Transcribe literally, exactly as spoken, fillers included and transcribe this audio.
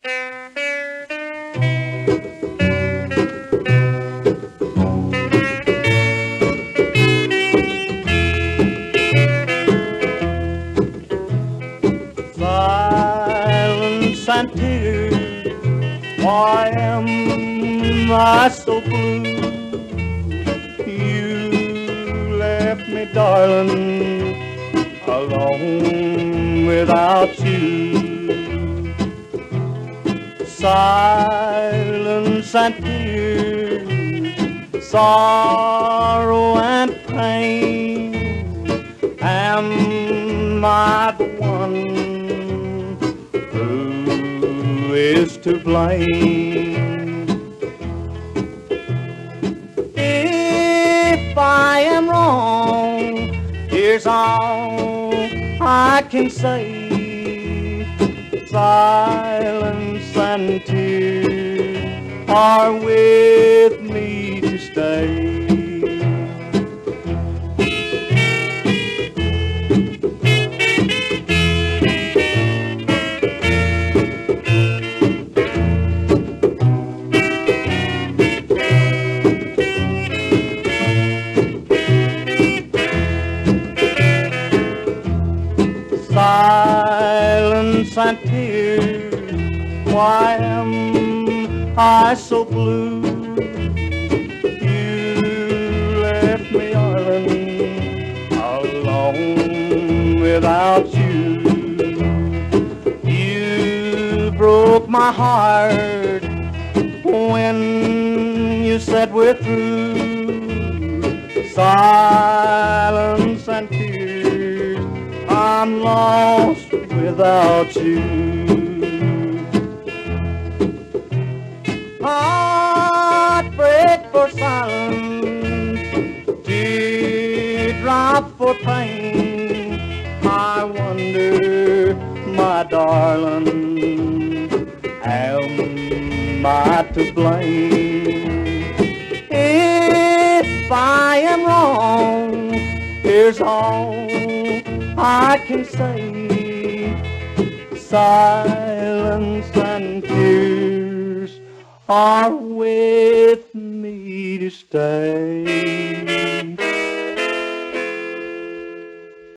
Silence and tears, why am I so blue? You left me, darling, alone without you. Silence and tears, sorrow and pain. Am I the one who is to blame? If I am wrong, here's all I can say. Silence and tears are with me to stay. Silence and tears, why am I so blue? You left me, darling, alone without you. You broke my heart when you said we're through. Silence and tears, I'm lost without you. Heartbreak for silence, teardrop for pain. I wonder, my darling, am I to blame? If I am wrong, here's all I can say. Silence and tears are with me to stay.